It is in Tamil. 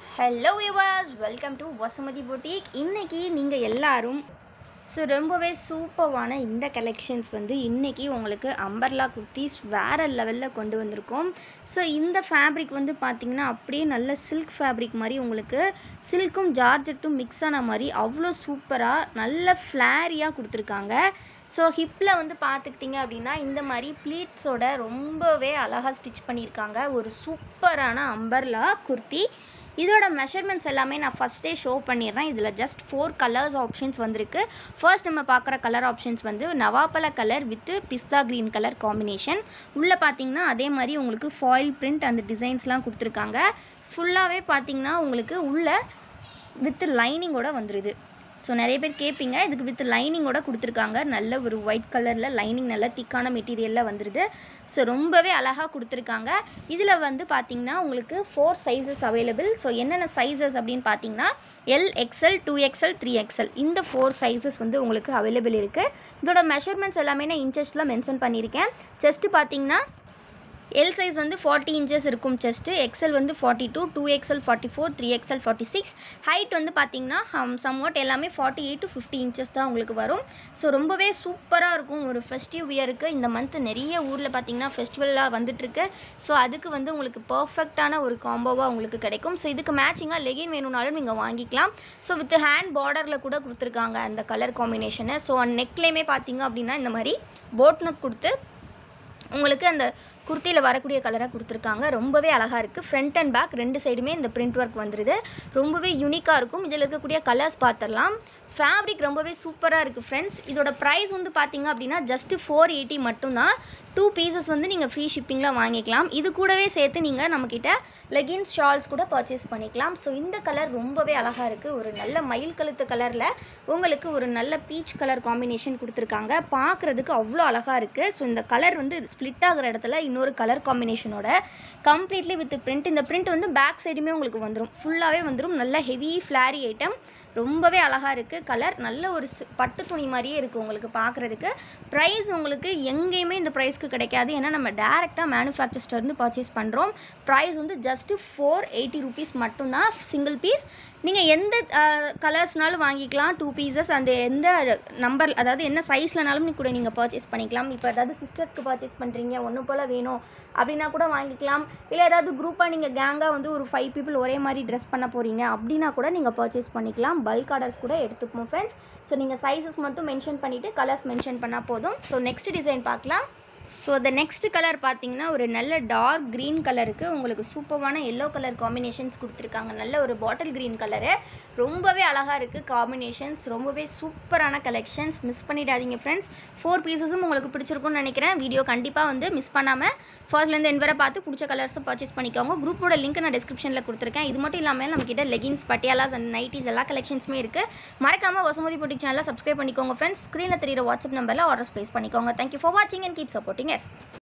Hello viewers, welcome to Vasumathi boutique. இன்றைக்கி நீங்கள் எல்லாரும் ரொம்பவே சூப்பரான இந்த கலெக்ஷன்ஸ் இன்றைக்கி உங்களுக்கு அம்பர்லா குர்த்திஸ் வேறு லெவலில் கொண்டு வந்திருக்கோம். ஸோ இந்த ஃபேப்ரிக் பார்த்திங்கன்னா அப்படியே நல்ல சில்க் ஃபேப்ரிக் மாதிரி உங்களுக்கு சில்க்கும் ஜார்ஜெட்டும் மிக்ஸ் ஆன மாதிரி அவ்வளோ சூப்பராக நல்ல ஃப்ளாரியாக கொடுத்துருக்காங்க. ஸோ ஹிப்பில் பார்த்துக்கிட்டிங்க அப்படின்னா இந்த மாதிரி ப்ளீட்ஸோட ரொம்பவே அழகாக ஸ்டிச் பண்ணியிருக்காங்க. ஒரு சூப்பரான அம்பர்லா குர்த்தி. இதோட மெஷர்மெண்ட்ஸ் எல்லாமே நான் ஃபஸ்ட்டே ஷோ பண்ணிடுறேன். இதில் ஜஸ்ட் 4 கலர்ஸ் ஆப்ஷன்ஸ் வந்திருக்கு. ஃபர்ஸ்ட் நம்ம பார்க்குற கலர் ஆப்ஷன்ஸ் நவாப்பழ colour with pista green colour combination. உள்ளே பார்த்தீங்கன்னா அதே மாதிரி உங்களுக்கு ஃபாயில் பிரிண்ட் அந்த டிசைன்ஸ்லாம் கொடுத்துருக்காங்க. ஃபுல்லாகவே பார்த்தீங்கன்னா உங்களுக்கு உள்ளே வித் லைனிங்கோட வந்துடுது. ஸோ நிறைய பேர் கேட்பீங்க, இதுக்கு வித் லைனிங்கோட கொடுத்துருக்காங்க. நல்ல ஒரு ஒயிட் கலரில் லைனிங் நல்ல திக்கான மெட்டீரியலில் வந்துடுது. ஸோ ரொம்பவே அழகாக கொடுத்துருக்காங்க. இதில் பார்த்திங்கன்னா உங்களுக்கு 4 சைஸஸ் அவைலபிள். ஸோ என்னென்ன சைஸஸ் அப்படின்னு பார்த்தீங்கன்னா LXL, 2XL, 3XL இந்த 4 சைஸஸ் உங்களுக்கு அவைலபிள் இருக்குது. இதோட மெஷர்மெண்ட்ஸ் எல்லாமே நான் இன்ச்சஸில் மென்ஷன் பண்ணியிருக்கேன். செஸ்ட்டு பார்த்தீங்கன்னா எல் சைஸ் 40 இன்ச்சஸ் இருக்கும் chest, XL 42, 2XL 44, 3XL 46. Height பார்த்தீங்கன்னா சம்வாட் எல்லாமே 48 to 50 இன்ச்சஸ் தான் உங்களுக்கு வரும். ஸோ ரொம்பவே சூப்பராக இருக்கும். ஒரு ஃபெஸ்டிவ் வியருக்கு இந்த மந்த் நிறைய ஊரில் பார்த்தீங்கன்னா ஃபெஸ்டிவலாக வந்துட்டுருக்கு. ஸோ அதுக்கு உங்களுக்கு பர்ஃபெக்டான ஒரு காம்போவாக உங்களுக்கு கிடைக்கும். ஸோ இதுக்கு மேட்சிங்காக லெகின் வேணும்னாலும் நீங்கள் வாங்கிக்கலாம். ஸோ வித் ஹேண்ட் பார்டரில் கூட கொடுத்துருக்காங்க அந்த கலர் காம்பினேஷனை. ஸோ நெக்லேயுமே பார்த்தீங்க அப்படின்னா இந்த மாதிரி போட் நெக் கொடுத்து உங்களுக்கு அந்த குர்த்தியில் வரக்கூடிய கலராக கொடுத்துருக்காங்க. ரொம்பவே அழகாக இருக்குது. ஃப்ரண்ட் அண்ட் பேக் 2 சைடுமே இந்த பிரிண்ட் ஒர்க் வந்துடுது. ரொம்பவே யூனிக்காக இருக்கும். இதில் இருக்கக்கூடிய கலர்ஸ் பார்த்துடலாம். ஃபேப்ரிக் ரொம்பவே சூப்பராக இருக்குது ஃப்ரெண்ட்ஸ். இதோட ப்ரைஸ் பார்த்தீங்க அப்படின்னா ஜஸ்ட்டு 480 மட்டும்தான். 2 பீசஸ் நீங்கள் ஃப்ரீ ஷிப்பிங்கில் வாங்கிக்கலாம். இது கூடவே சேர்த்து நீங்கள் நம்மக்கிட்ட லெகின்ஸ் ஷால்ஸ் கூட பர்ச்சேஸ் பண்ணிக்கலாம். ஸோ இந்த கலர் ரொம்பவே அழகாக இருக்குது. ஒரு நல்ல மயில் கழுத்து கலரில் உங்களுக்கு ஒரு நல்ல பீச் கலர் காம்பினேஷன் கொடுத்துருக்காங்க. பார்க்குறதுக்கு அவ்வளோ அழகாக இருக்குது. ஸோ இந்த கலர் ஸ்ப்ளிட் ஆகிற இடத்துல இன்னொரு கலர் காம்பினேஷனோட கம்ப்ளீட்லி வித் பிரிண்ட். இந்த பிரிண்ட் பேக் சைடுமே உங்களுக்கு வந்துடும், ஃபுல்லாகவே வந்துடும். நல்ல ஹெவி ஃப்ளாரி ஐட்டம். ரொம்பவே அழகாக இருக்குது. கலர் நல்ல ஒரு பட்டு துணி மாதிரியே இருக்குது உங்களுக்கு பார்க்குறதுக்கு. ப்ரைஸ் உங்களுக்கு எங்கேயுமே இந்த ப்ரைஸ்க்கு கிடைக்காது. ஏன்னா நம்ம டேரெக்டாக மேனுஃபேக்சர்ஸ்லேருந்து பர்ச்சேஸ் பண்ணுறோம். ப்ரைஸ் ஜஸ்ட்டு 480 ருபீஸ் மட்டும்தான் சிங்கிள் பீஸ். நீங்கள் எந்த கலர்ஸ்னாலும் வாங்கிக்கலாம். 2 பீசஸ் அந்த எந்த நம்பர் அதாவது என்ன சைஸ்லனாலும் கூட நீங்கள் பர்ச்சேஸ் பண்ணிக்கலாம். இப்போ ஏதாவது சிஸ்டர்ஸ்க்கு பர்ச்சேஸ் பண்ணுறீங்க, ஒன்று போல் வேணும் அப்படின்னா கூட வாங்கிக்கலாம். இல்லை ஏதாவது குரூப்பாக நீங்கள் கேங்காக ஒரு 5 பீப்புள் ஒரே மாதிரி ட்ரெஸ் பண்ண போகிறீங்க அப்படின்னா கூட நீங்கள் பர்ச்சேஸ் பண்ணிக்கலாம். பல்க் ஆர்டர்ஸ் கூட எடுத்துப்போம் ஃப்ரெண்ட்ஸ். ஸோ நீங்கள் சைஸஸ் மட்டும் மென்ஷன் பண்ணிவிட்டு கலர்ஸ் மென்ஷன் பண்ணால் போதும். ஸோ நெக்ஸ்ட் டிசைன் பார்க்கலாம். ஸோ த நெக்ஸ்ட் கலர் பார்த்தீங்கன்னா ஒரு நல்ல டார்க் க்ரீன் கலருக்கு உங்களுக்கு சூப்பரான எல்லோ கலர் காம்பினேஷன்ஸ் கொடுத்துருக்காங்க. நல்ல ஒரு பாட்டில் க்ரீன் கலரு. ரொம்பவே அழகாக இருக்குது காம்பினேஷன்ஸ். ரொம்பவே சூப்பரான கலெக்ஷன்ஸ். மிஸ் பண்ணிடாதீங்க ஃப்ரெண்ட்ஸ். 4 பீசஸும் உங்களுக்கு பிடிச்சிருக்கும்னு நினைக்கிறேன். வீடியோ கண்டிப்பாக மிஸ் பண்ணாமல் ஃபர்ஸ்ட்லேருந்து எண்ட் வரை பார்த்து பிடிச்ச கலர்ஸை பர்ச்சேஸ் பண்ணிக்கோங்க. குரூப்போட லிங்க் நான் டிஸ்கிரிப்ஷனில் கொடுத்துருக்கேன். இது மட்டும் இல்லாமல் நம்மக்கிட்ட லெகின்ஸ், பட்டியாலாஸ் அண்ட் நைட்டிஸ் எல்லா கலெக்ஷன்ஸுமே இருக்குது. மறக்காமல் வசுமதி பொட்டிக் சேனலை சப்ஸ்கிரைப் பண்ணிக்கோங்க ஃப்ரெண்ட்ஸ். ஸ்க்ரீனில் தெரியிற வாட்ஸ்அப் நம்பரில் ஆர்டர்ஸ் ப்ளேஸ் பண்ணிக்கோங்க. தேங்க்யூ ஃபார் வாட்சிங் அண்ட் கீப் சப்போர்ட்டிங் எஸ்.